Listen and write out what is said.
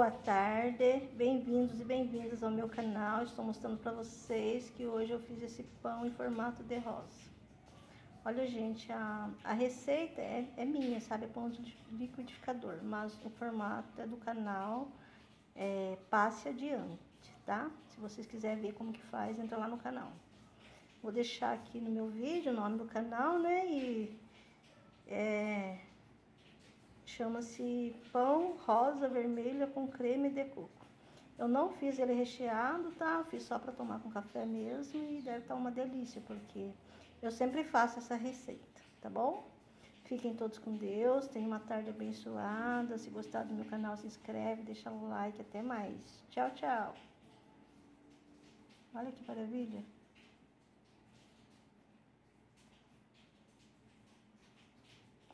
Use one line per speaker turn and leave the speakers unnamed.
Boa tarde, bem-vindos e bem-vindas ao meu canal. Estou mostrando para vocês que hoje eu fiz esse pão em formato de rosa. Olha, gente, a receita é minha, sabe? É pão de liquidificador, mas o formato é do canal Passe Adiante, tá? Se vocês quiserem ver como que faz, entra lá no canal. Vou deixar aqui no meu vídeo o nome do canal, né? E chama-se pão rosa vermelha com creme de coco. Eu não fiz ele recheado, tá? Eu fiz só para tomar com café mesmo e deve estar uma delícia, porque eu sempre faço essa receita, tá bom? Fiquem todos com Deus, tenham uma tarde abençoada. Se gostar do meu canal, se inscreve, deixa o like, até mais. Tchau, tchau. Olha que maravilha.